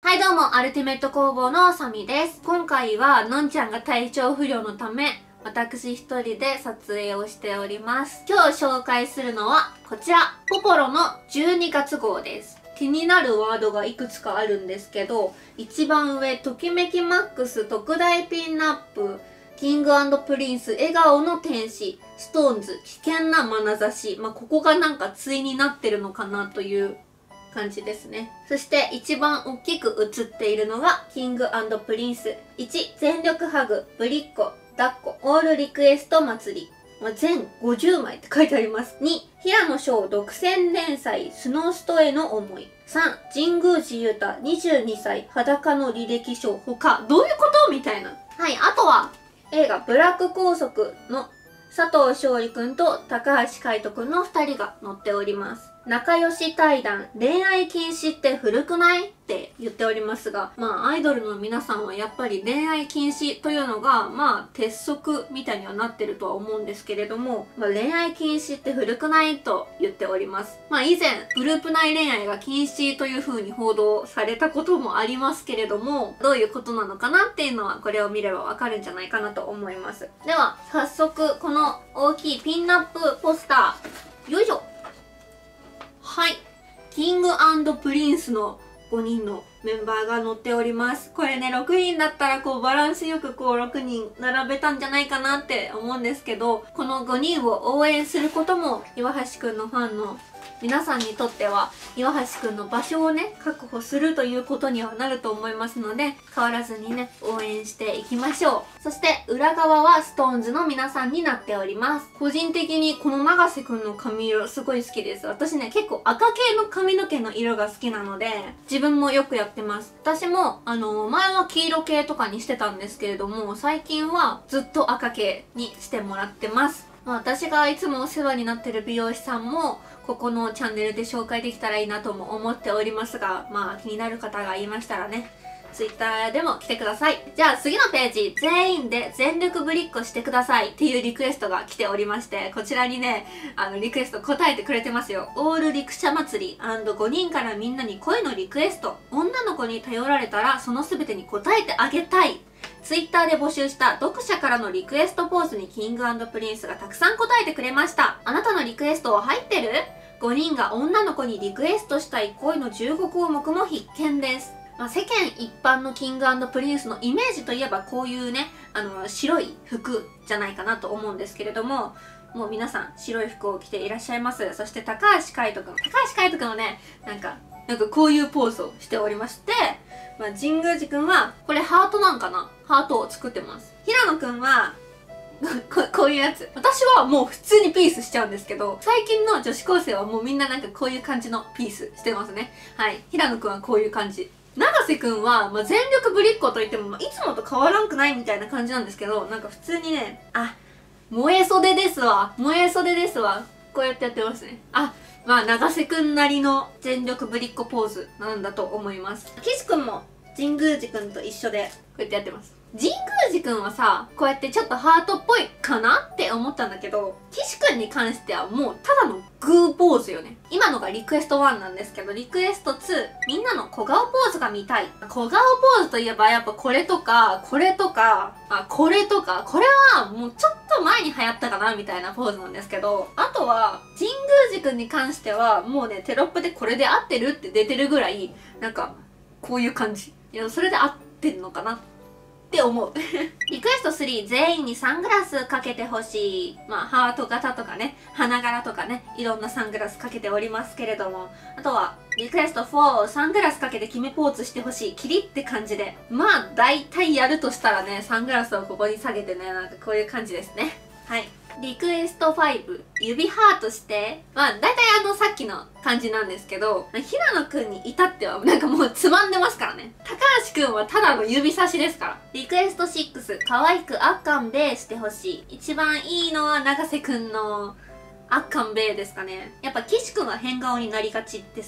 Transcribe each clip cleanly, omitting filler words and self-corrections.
はいどうも、アルティメット工房のサミです。今回はのんちゃんが体調不良のため、私一人で撮影をしております。今日紹介するのはこちら、ポポロの12月号です。気になるワードがいくつかあるんですけど、一番上、ときめきマックス特大ピンナップ、キング&プリンス笑顔の天使、ストーンズ危険な眼差し。ここがなんか対になってるのかなという感じですね。そして一番大きく写っているのがキング&プリンス。1、全力ハグ、ぶりっ子、抱っこ、オールリクエスト祭り。全50枚って書いてあります。2、平野翔独占連載、スノーストへの思い。3、神宮寺勇太22歳、裸の履歴書、他。どういうことみたいな。はい、あとは、映画ブラック拘束の佐藤勝利くんと高橋海人くんの2人が載っております。仲良し対談、恋愛禁止って古くないって言っておりますが、アイドルの皆さんはやっぱり恋愛禁止というのが、鉄則みたいにはなってるとは思うんですけれども、恋愛禁止って古くないと言っております。以前、グループ内恋愛が禁止という風に報道されたこともありますけれども、どういうことなのかなっていうのはこれを見ればわかるんじゃないかなと思います。では、早速、この大きいピンナップポスター、よいしょ。はい。キング&プリンスの5人のメンバーが載っております。これね、6人だったらバランスよく6人並べたんじゃないかなって思うんですけど、この5人を応援することも、岩橋くんのファンの皆さんにとっては、岩橋くんの場所をね、確保するということにはなると思いますので、変わらずにね、応援していきましょう。そして、裏側はストーンズの皆さんになっております。個人的にこの永瀬くんの髪色すごい好きです。私ね、結構赤系の髪の毛の色が好きなので、自分もよくやってます。私も、前は黄色系とかにしてたんですけれども、最近はずっと赤系にしてもらってます。私がいつもお世話になってる美容師さんも、ここのチャンネルで紹介できたらいいなとも思っておりますが、気になる方がいましたらね、Twitter でも来てください。じゃあ次のページ、全員で全力ぶりっこしてくださいっていうリクエストが来ておりまして、こちらにね、リクエスト答えてくれてますよ。オール陸車祭り &5 人からみんなに恋のリクエスト。女の子に頼られたらその全てに答えてあげたい。Twitter で募集した読者からのリクエストポーズにキング&プリンスがたくさん答えてくれました。あなたのリクエストは入ってる？5人が女の子にリクエストしたい恋の15項目も必見です。世間一般のキング&プリンスのイメージといえばこういうね、白い服じゃないかなと思うんですけれども、もう皆さん白い服を着ていらっしゃいます。そして高橋海人くん。高橋海人くんはね、なんかこういうポーズをしておりまして、神宮寺くんは、これハートなんかな？ハートを作ってます。平野くんは、こういうやつ。私はもう普通にピースしちゃうんですけど、最近の女子高生はもうみんなこういう感じのピースしてますね。はい。平野くんはこういう感じ。永瀬くんは、全力ぶりっ子といっても、いつもと変わらんくないみたいな感じなんですけど、普通にね、萌え袖ですわ。萌え袖ですわ。こうやってやってますね。永瀬くんなりの全力ぶりっ子ポーズなんだと思います。岸くんも神宮寺くんと一緒でこうやってやってます。神宮寺くんはさ、こうやってちょっとハートっぽいかなって思ったんだけど、岸くんに関してはもうただのグーポーズよね。今のがリクエスト1なんですけど、リクエスト2、みんなの小顔ポーズが見たい。小顔ポーズといえばやっぱこれとか、これとか、これとか、これはもうちょっと前に流行ったかなみたいなポーズなんですけど、あとは、神宮寺くんに関してはもうね、テロップでこれで合ってるって出てるぐらい、こういう感じ。いや、それで合ってんのかなって思う。リクエスト3、全員にサングラスかけてほしい。ハート型とかね、花柄とかね、いろんなサングラスかけておりますけれども。あとは、リクエスト4、サングラスかけて決めポーズしてほしい。キリって感じで。大体やるとしたらね、サングラスをここに下げてね、こういう感じですね。はい。リクエスト5、指ハートして。大体さっきの感じなんですけど、平野くんに至ってはもうつまんでますからね。高橋くんはただの指差しですから。リクエスト6、可愛くあっかんべーしてほしい。一番いいのは永瀬くんのあっかんべーですかね。やっぱ岸くんは変顔になりがちですよね。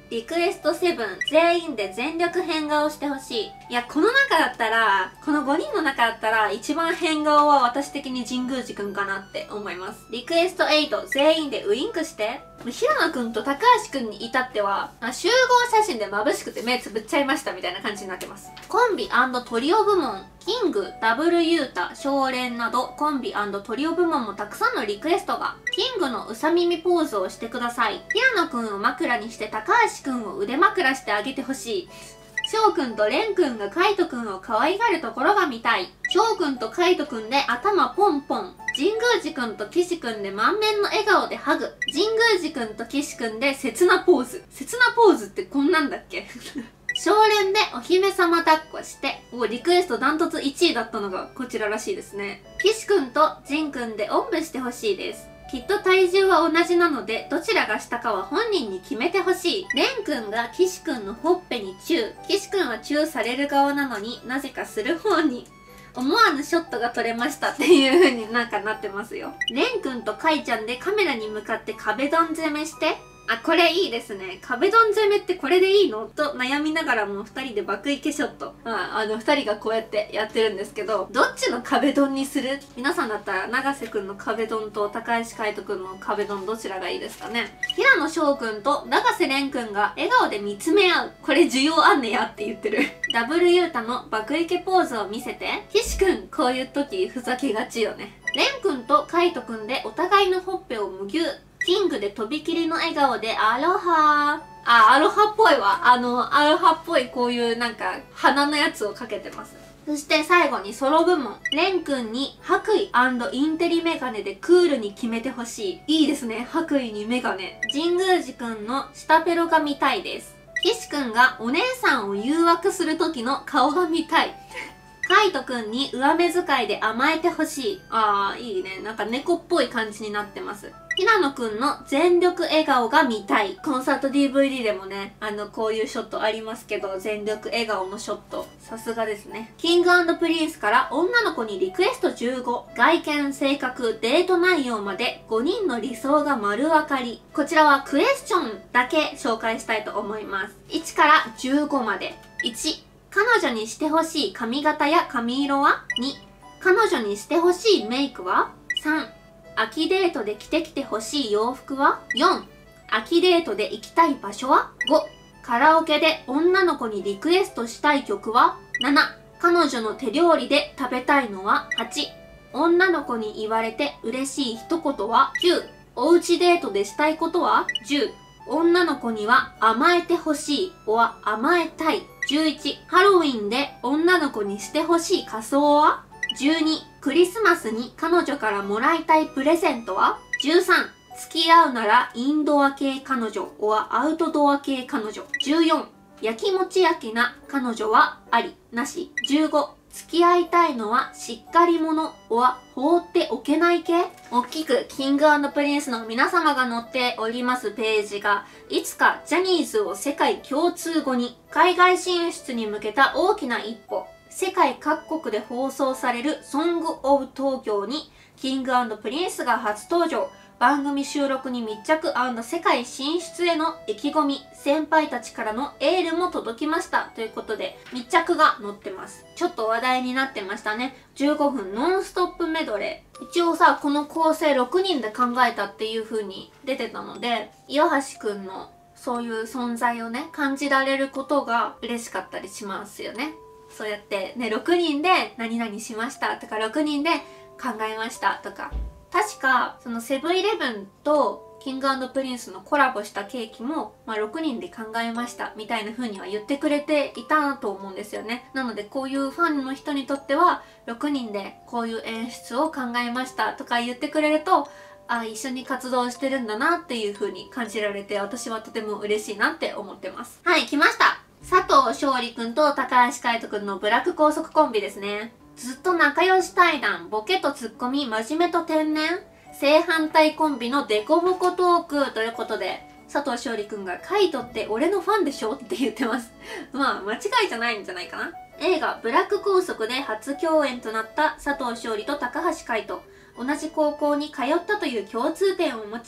リクエスト7、全員で全力変顔してほしい。いや、この中だったら、この5人の中だったら、一番変顔は私的に神宮寺くんかなって思います。リクエスト8、全員でウインクして。平野くんと高橋くんに至っては、集合写真で眩しくて目つぶっちゃいましたみたいな感じになってます。コンビ&トリオ部門、キング、ダブルユータ、少年などコンビ&トリオ部門もたくさんのリクエストが。キングのうさ耳ポーズをしてください。平野くんを枕にして高橋くんを腕枕してあげてほしい。翔くんと蓮くんがカイトくんを可愛がるところが見たい。翔くんとカイトくんで頭ポンポン。神宮寺くんと岸くんで満面の笑顔でハグ。神宮寺くんと岸くんで切なポーズ。切なポーズってこんなんだっけ少年でお姫様抱っこして、リクエストダントツ1位だったのがこちららしいですね。岸くんと仁くんでおんぶしてほしいです。きっと体重は同じなので、どちらが下かは本人に決めてほしい。蓮くんが岸くんのほっぺにチュー。岸くんはチューされる側なのになぜかする方に。思わぬショットが撮れましたっていう風になんかなってますよ。蓮くんとカイちゃんでカメラに向かって壁ドン攻めして。これいいですね。壁ドン攻めってこれでいいのと悩みながらも2人で爆イケショット。2人がこうやってやってるんですけど、どっちの壁ドンにする？皆さんだったら永瀬くんの壁ドンと高橋海人くんの壁ドンどちらがいいですかね？平野翔くんと永瀬廉くんが笑顔で見つめ合う。これ需要あんねやって言ってる。ダブルユータの爆イケポーズを見せて。岸くん、こういう時ふざけがちよね。廉くんと海人くんでお互いのほっぺをむぎゅう。キングでとびきりの笑顔でアロハー。アロハっぽいわ。アロハっぽいこういうなんか鼻のやつをかけてます。そして最後にソロ部門。レン君に白衣&インテリメガネでクールに決めてほしい。いいですね。白衣にメガネ。神宮寺くんの下ペロが見たいです。岸くんがお姉さんを誘惑する時の顔が見たい。カイトくんに上目遣いで甘えてほしい。いいね。なんか猫っぽい感じになってます。平野くんの全力笑顔が見たい。コンサート DVD でもね、こういうショットありますけど、全力笑顔のショット。さすがですね。キング&プリンスから女の子にリクエスト15。外見、性格、デート内容まで5人の理想が丸分かり。こちらはクエスチョンだけ紹介したいと思います。1から15まで。1、彼女にしてほしい髪型や髪色は？ 2、彼女にしてほしいメイクは？ 3、秋デートで着てきてほしい洋服は？ 4、秋デートで行きたい場所は？ 5、カラオケで女の子にリクエストしたい曲は？ 7、彼女の手料理で食べたいのは？ 8、女の子に言われて嬉しい一言は？ 9、おうちデートでしたいことは？ 10、女の子には甘えてほしいは甘えたい。11、ハロウィンで女の子にしてほしい仮装は？ 12、クリスマスに彼女からもらいたいプレゼントは？ 13、付き合うならインドア系彼女はアウトドア系彼女。14、やきもち焼きな彼女はありなし。15、付き合いたいのはしっかり者は放っておけない系。大きくキング&プリンスの皆様が載っておりますページが、いつかジャニーズを世界共通語に、海外進出に向けた大きな一歩、世界各国で放送されるソングオブ東京にキング&プリンスが初登場。番組収録に密着&世界進出への意気込み、先輩たちからのエールも届きましたということで、密着が載ってます。ちょっと話題になってましたね。15分ノンストップメドレー。一応さ、この構成6人で考えたっていう風に出てたので、岩橋くんのそういう存在をね、感じられることが嬉しかったりしますよね。そうやってね、6人で何々しましたとか、6人で考えましたとか。確か、そのセブンイレブンとキング&プリンスのコラボしたケーキも、6人で考えましたみたいな風には言ってくれていたと思うんですよね。なのでこういうファンの人にとっては、6人でこういう演出を考えましたとか言ってくれると、一緒に活動してるんだなっていう風に感じられて、私はとても嬉しいなって思ってます。はい、来ました。佐藤勝利くんと高橋海人くんのブラック高速コンビですね。ずっと仲良し対談、ボケとツッコミ、真面目と天然、正反対コンビのデコボコトークということで、佐藤勝利くんがカイトって俺のファンでしょって言ってます。間違いじゃないんじゃないかな。映画ブラック高速で初共演となった佐藤勝利と高橋海人。同じ高校に通ったという共通点を持ち、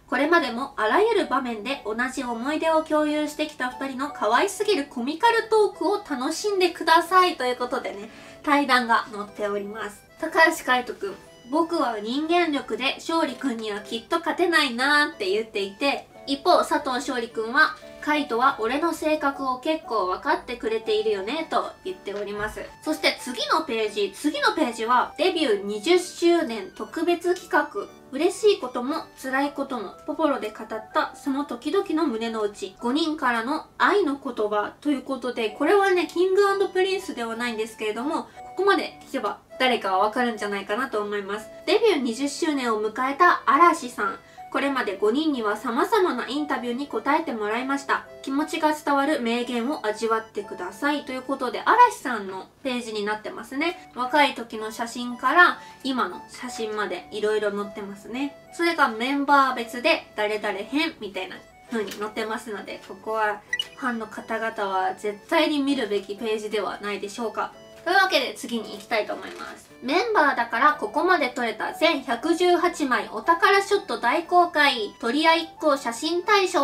これまでもあらゆる場面で同じ思い出を共有してきた2人の可愛すぎるコミカルトークを楽しんでくださいということでね、対談が載っております。高橋海人くん、僕は人間力で勝利くんにはきっと勝てないなーって言っていて、一方佐藤勝利くんは、カイトは俺の性格を結構分かってくれているよねと言っております。そして次のページはデビュー20周年特別企画。嬉しいことも辛いこともポポロで語ったその時々の胸の内。5人からの愛の言葉ということで、これはね、キング&プリンスではないんですけれども、ここまで聞けば誰かはわかるんじゃないかなと思います。デビュー20周年を迎えた嵐さん。これまで5人には様々なインタビューに答えてもらいました。気持ちが伝わる名言を味わってくださいということで、嵐さんのページになってますね。若い時の写真から今の写真までいろいろ載ってますね。それがメンバー別で誰々編みたいな風に載ってますので、ここはファンの方々は絶対に見るべきページではないでしょうか。というわけで次に行きたいと思います。メンバーだからここまで撮れた全118枚お宝ショット大公開、取り合いっ子写真大賞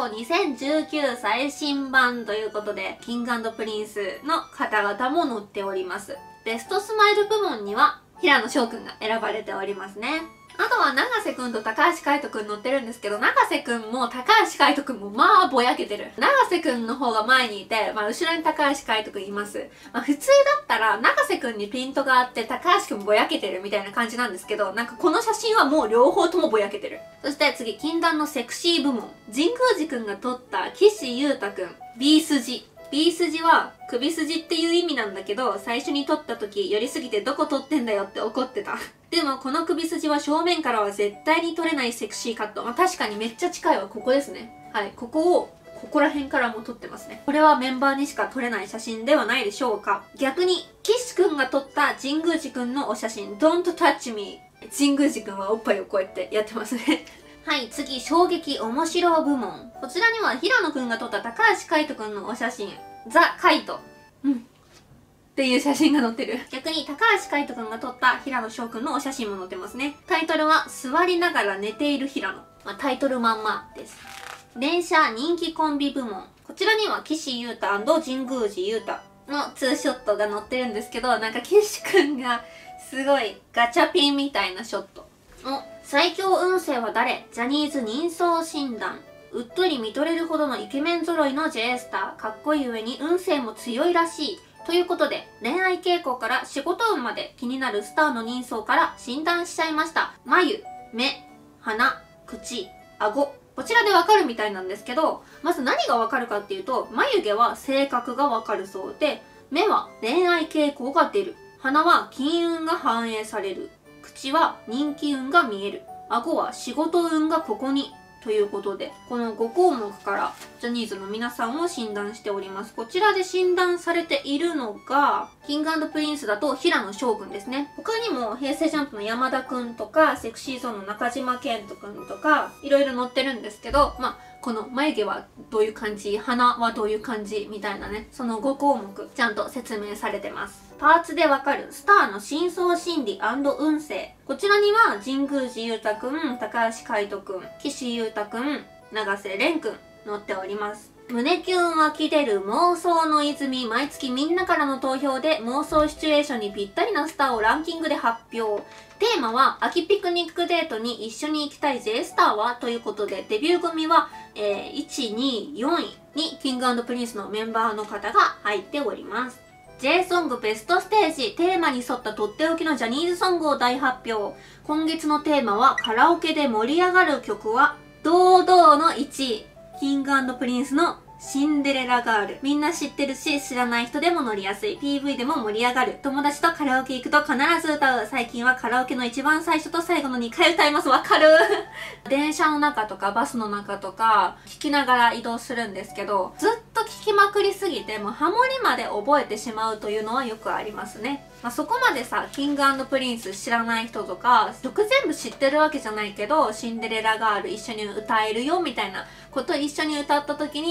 2019最新版ということで、キング&プリンスの方々も載っております。ベストスマイル部門には平野翔くんが選ばれておりますね。あとは永瀬くんと高橋海人くん乗ってるんですけど、永瀬くんも高橋海人くんもまあぼやけてる。永瀬くんの方が前にいて、後ろに高橋海人くんいます。普通だったら永瀬くんにピントがあって高橋くんぼやけてるみたいな感じなんですけど、この写真はもう両方ともぼやけてる。そして次、禁断のセクシー部門。神宮寺くんが撮った岸優太くん、B 筋。B 筋は首筋っていう意味なんだけど、最初に撮った時寄りすぎてどこ撮ってんだよって怒ってた。でもこの首筋は正面からは絶対に撮れないセクシーカット。確かにめっちゃ近いわ。ここですね。はい。ここら辺からも撮ってますね。これはメンバーにしか撮れない写真ではないでしょうか。逆に、岸くんが撮った神宮寺くんのお写真、Don't Touch Me。神宮寺くんはおっぱいをこうやってやってますね。はい、次、衝撃面白部門。こちらには平野くんが撮った高橋海人くんのお写真、ザ・カイト。っていう写真が載ってる。逆に高橋海人くんが撮った平野翔くんのお写真も載ってますね。タイトルは、座りながら寝ている平野。タイトルまんまです。電車人気コンビ部門。こちらには岸優太&神宮寺優太のツーショットが載ってるんですけど、岸くんがすごいガチャピンみたいなショット。最強運勢は誰？ジャニーズ人相診断。うっとり見とれるほどのイケメン揃いの J スター。かっこいい上に運勢も強いらしい。ということで、恋愛傾向から仕事運まで気になるスターの人相から診断しちゃいました。眉、目、鼻、口、顎。こちらでわかるみたいなんですけど、まず何がわかるかっていうと、眉毛は性格がわかるそうで、目は恋愛傾向が出る。鼻は金運が反映される。口は人気運が見える。顎は仕事運がここに。ということで、この5項目からジャニーズの皆さんを診断しております。こちらで診断されているのが、キング&プリンスだと平野翔くんですね。他にも平成ジャンプの山田くんとか、セクシーゾーンの中島健人くんとか、いろいろ載ってるんですけど、この眉毛はどういう感じ、鼻はどういう感じみたいなね、その5項目ちゃんと説明されてます。パーツでわかるスターの深層心理&運勢。こちらには神宮寺優太くん、高橋海人くん、岸優太くん、永瀬廉くん載っております。胸キュン湧き出る妄想の泉。毎月みんなからの投票で妄想シチュエーションにぴったりなスターをランキングで発表。テーマは秋ピクニックデートに一緒に行きたい J スターはということで、デビュー組は、1、2、4位にキング&プリンスのメンバーの方が入っております。J ソングベストステージ、テーマに沿ったとっておきのジャニーズソングを大発表。今月のテーマはカラオケで盛り上がる曲は堂々の1位。キング&プリンスのシンデレラガール。みんな知ってるし、知らない人でも乗りやすい。PV でも盛り上がる。友達とカラオケ行くと必ず歌う。最近はカラオケの一番最初と最後の2回歌います。わかる電車の中とかバスの中とか聞きながら移動するんですけど、ずっと聞きまくりすぎてもうハモリまで覚えてしまうというのはよくありますね。そこまでさ、キング&プリンス知らない人とか、曲全部知ってるわけじゃないけど、シンデレラガール一緒に歌えるよみたいなことを一緒に歌った時にハモ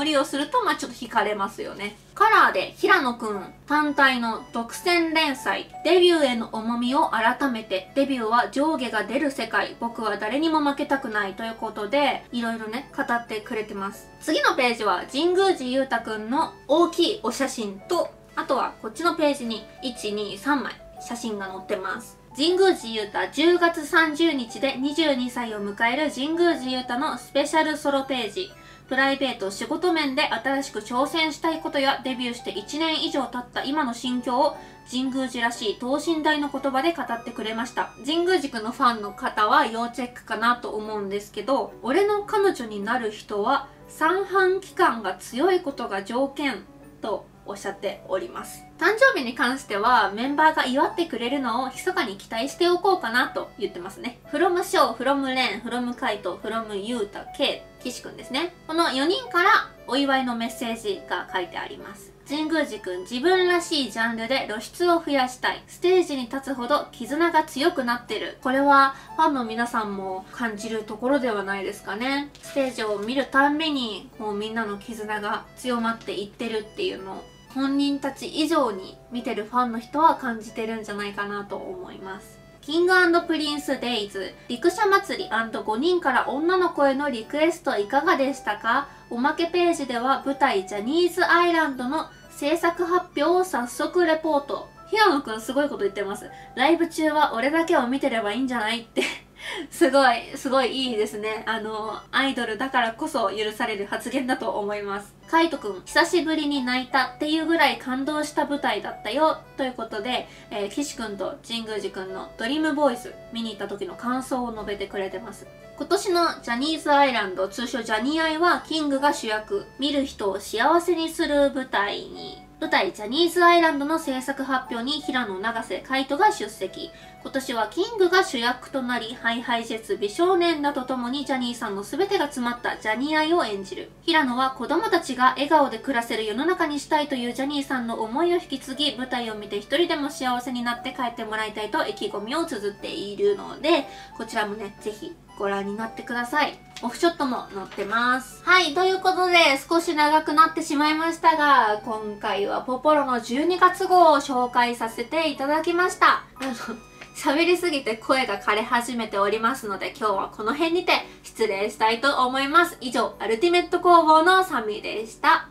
盛りをするとちょっと惹かれますよね。カラーで平野くん単体の独占連載、デビューへの重みを改めて、デビューは上下が出る世界、僕は誰にも負けたくないということで、いろいろね語ってくれてます。次のページは神宮寺勇太くんの大きいお写真と、あとはこっちのページに1、2、3枚写真が載ってます。神宮寺勇太10月30日で22歳を迎える神宮寺勇太のスペシャルソロページ。プライベート、仕事面で新しく挑戦したいことやデビューして1年以上経った今の心境を神宮寺らしい等身大の言葉で語ってくれました。神宮寺くんのファンの方は要チェックかなと思うんですけど、俺の彼女になる人は三半規管が強いことが条件とおっしゃっております。誕生日に関してはメンバーが祝ってくれるのを密かに期待しておこうかなと言ってますね。from 翔、from 蓮、from 海斗、from ゆうた、K、岸くんですね。この4人からお祝いのメッセージが書いてあります。神宮寺くん、自分らしいジャンルで露出を増やしたい。ステージに立つほど絆が強くなってる。これはファンの皆さんも感じるところではないですかね。ステージを見るたんびにみんなの絆が強まっていってるっていうのを本人たち以上に見てるファンの人は感じてるんじゃないかなと思います。キング&プリンスデイズ陸車祭り &5 人から女の子へのリクエストいかがでしたか？おまけページでは舞台ジャニーズアイランドの制作発表を早速レポート。平野くんすごいこと言ってます。ライブ中は俺だけを見てればいいんじゃないってすごいいいですね。アイドルだからこそ許される発言だと思います。カイトくん、久しぶりに泣いたっていうぐらい感動した舞台だったよということで、岸くんと神宮寺くんのドリームボーイズ見に行った時の感想を述べてくれてます。今年のジャニーズアイランド、通称ジャニーアイはキングが主役、見る人を幸せにする舞台ジャニーズアイランドの制作発表に平野、永瀬、海斗が出席。今年はキングが主役となり、ＨｉＨｉＪets、美少年らとともにジャニーさんの全てが詰まったジャニーアイを演じる。平野は子供たちが笑顔で暮らせる世の中にしたいというジャニーさんの思いを引き継ぎ、舞台を見て一人でも幸せになって帰ってもらいたいと意気込みを綴っているので、こちらもね、ぜひご覧になってください。オフショットも載ってます。はい、ということで少し長くなってしまいましたが、今回はポポロの12月号を紹介させていただきました。喋りすぎて声が枯れ始めておりますので、今日はこの辺にて失礼したいと思います。以上、アルティメット工房のサミでした。